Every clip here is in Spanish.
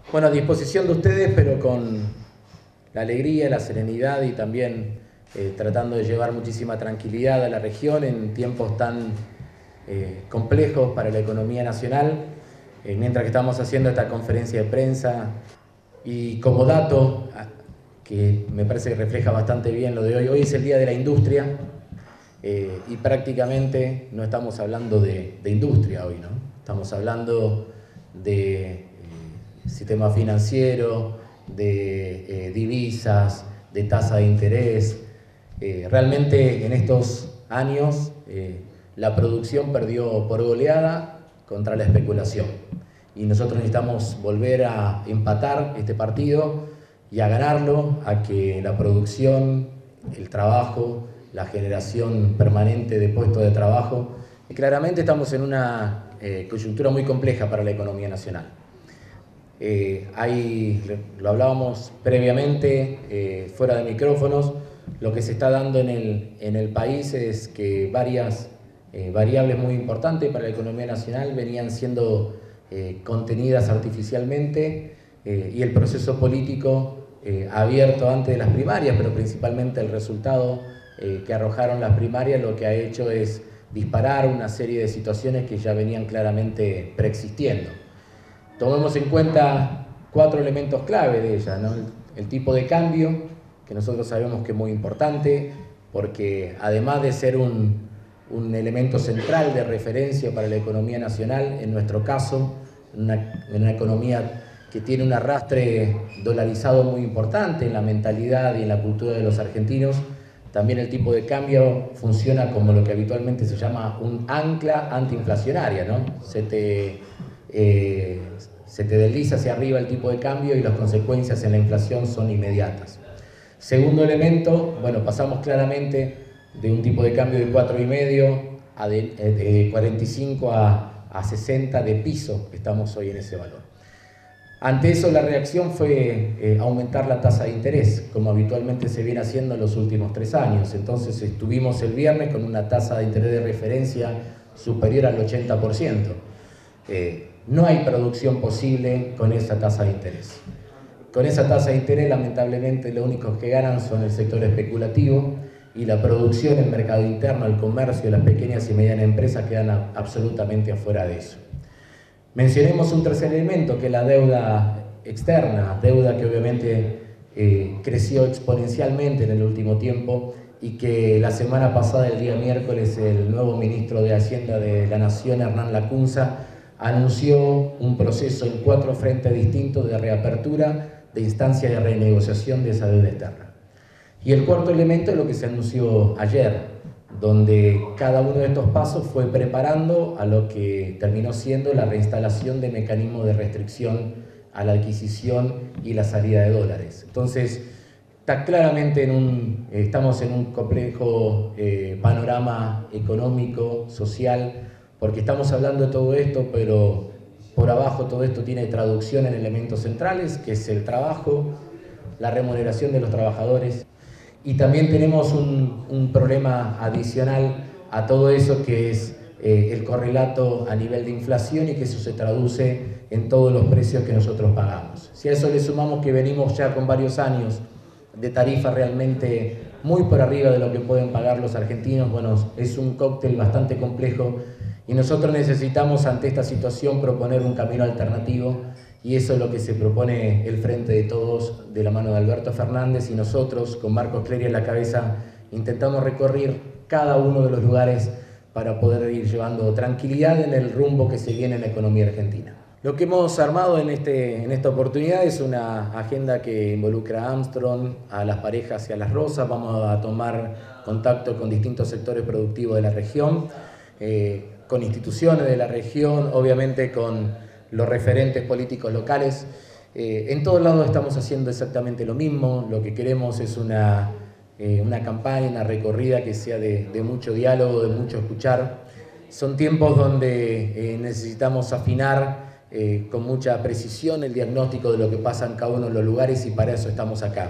Bueno, a disposición de ustedes, pero con la alegría, la serenidad y también tratando de llevar muchísima tranquilidad a la región en tiempos tan complejos para la economía nacional, mientras que estamos haciendo esta conferencia de prensa. Y como dato, que me parece que refleja bastante bien lo de hoy, hoy es el Día de la Industria y prácticamente no estamos hablando de industria hoy, ¿no? Estamos hablando de sistema financiero, de divisas, de tasa de interés. Realmente en estos años la producción perdió por goleada contra la especulación. Y nosotros necesitamos volver a empatar este partido y a ganarlo, a que la producción, el trabajo, la generación permanente de puestos de trabajo. Y claramente estamos en una coyuntura muy compleja para la economía nacional. Lo hablábamos previamente, fuera de micrófonos, lo que se está dando en el país es que varias variables muy importantes para la economía nacional venían siendo contenidas artificialmente y el proceso político abierto antes de las primarias, pero principalmente el resultado que arrojaron las primarias, lo que ha hecho es disparar una serie de situaciones que ya venían claramente preexistiendo. Tomemos en cuenta 4 elementos clave de ella, ¿no? El tipo de cambio, que nosotros sabemos que es muy importante, porque además de ser un elemento central de referencia para la economía nacional, en nuestro caso, en una economía que tiene un arrastre dolarizado muy importante en la mentalidad y en la cultura de los argentinos, también el tipo de cambio funciona como lo que habitualmente se llama un ancla antiinflacionaria, ¿no? Se te desliza hacia arriba el tipo de cambio y las consecuencias en la inflación son inmediatas. Segundo elemento, bueno, pasamos claramente de un tipo de cambio de 4,5 de 45 a 60 de piso, estamos hoy en ese valor. Ante eso la reacción fue aumentar la tasa de interés, como habitualmente se viene haciendo en los últimos 3 años. Entonces estuvimos el viernes con una tasa de interés de referencia superior al 80%. No hay producción posible con esa tasa de interés. Con esa tasa de interés, lamentablemente, los únicos que ganan son el sector especulativo y la producción, el mercado interno, el comercio, las pequeñas y medianas empresas quedan absolutamente afuera de eso. Mencionemos un tercer elemento, que es la deuda externa, deuda que obviamente creció exponencialmente en el último tiempo y que la semana pasada, el día miércoles, el nuevo ministro de Hacienda de la Nación, Hernán Lacunza, anunció un proceso en 4 frentes distintos de reapertura de instancias de renegociación de esa deuda externa. Y el cuarto elemento es lo que se anunció ayer, donde cada uno de estos pasos fue preparando a lo que terminó siendo la reinstalación de mecanismos de restricción a la adquisición y la salida de dólares. Entonces, está claramente estamos en un complejo panorama económico, social, porque estamos hablando de todo esto, pero por abajo todo esto tiene traducción en elementos centrales, que es el trabajo, la remuneración de los trabajadores, y también tenemos un problema adicional a todo eso, que es el correlato a nivel de inflación y que eso se traduce en todos los precios que nosotros pagamos. Si a eso le sumamos que venimos ya con varios años de tarifas realmente muy por arriba de lo que pueden pagar los argentinos, bueno, es un cóctel bastante complejo. Y nosotros necesitamos ante esta situación proponer un camino alternativo y eso es lo que se propone el Frente de Todos de la mano de Alberto Fernández y nosotros con Marcos Clery en la cabeza intentamos recorrer cada uno de los lugares para poder ir llevando tranquilidad en el rumbo que se viene en la economía argentina. Lo que hemos armado en esta oportunidad es una agenda que involucra a Armstrong, a las parejas y a las Rosas. Vamos a tomar contacto con distintos sectores productivos de la región, con instituciones de la región, obviamente con los referentes políticos locales. En todos lados estamos haciendo exactamente lo mismo. Lo que queremos es una campaña, una recorrida que sea de mucho diálogo, de mucho escuchar. Son tiempos donde necesitamos afinar con mucha precisión el diagnóstico de lo que pasa en cada uno de los lugares y para eso estamos acá.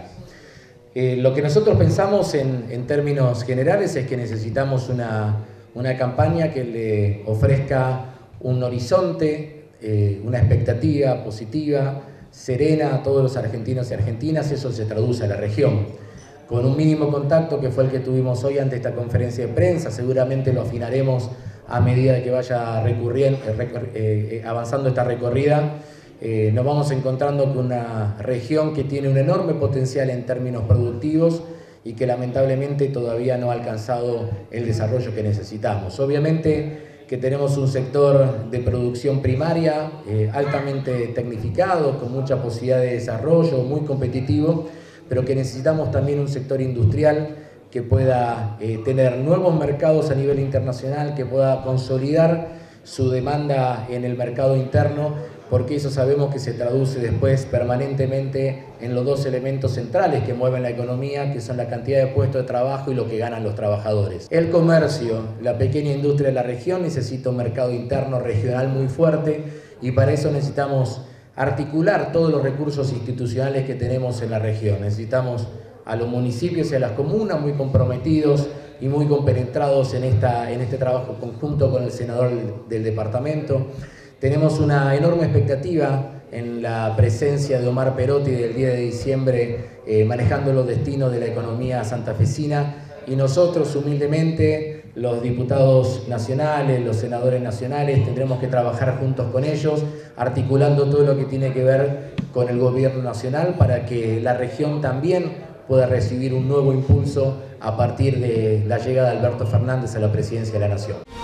Lo que nosotros pensamos en términos generales es que necesitamos una campaña que le ofrezca un horizonte, una expectativa positiva, serena a todos los argentinos y argentinas, eso se traduce a la región. Con un mínimo contacto que fue el que tuvimos hoy ante esta conferencia de prensa, seguramente lo afinaremos a medida que vaya avanzando esta recorrida. Nos vamos encontrando con una región que tiene un enorme potencial en términos productivos y que lamentablemente todavía no ha alcanzado el desarrollo que necesitamos. Obviamente que tenemos un sector de producción primaria altamente tecnificado, con mucha posibilidad de desarrollo, muy competitivo, pero que necesitamos también un sector industrial que pueda tener nuevos mercados a nivel internacional, que pueda consolidar su demanda en el mercado interno, porque eso sabemos que se traduce después permanentemente en los dos elementos centrales que mueven la economía, que son la cantidad de puestos de trabajo y lo que ganan los trabajadores. El comercio, la pequeña industria de la región necesita un mercado interno regional muy fuerte y para eso necesitamos articular todos los recursos institucionales que tenemos en la región. Necesitamos a los municipios y a las comunas muy comprometidos y muy compenetrados en este trabajo conjunto con el senador del departamento. Tenemos una enorme expectativa en la presencia de Omar Perotti del 10 de diciembre manejando los destinos de la economía santafesina y nosotros humildemente, los diputados nacionales, los senadores nacionales, tendremos que trabajar juntos con ellos, articulando todo lo que tiene que ver con el gobierno nacional para que la región también pueda recibir un nuevo impulso a partir de la llegada de Alberto Fernández a la presidencia de la Nación.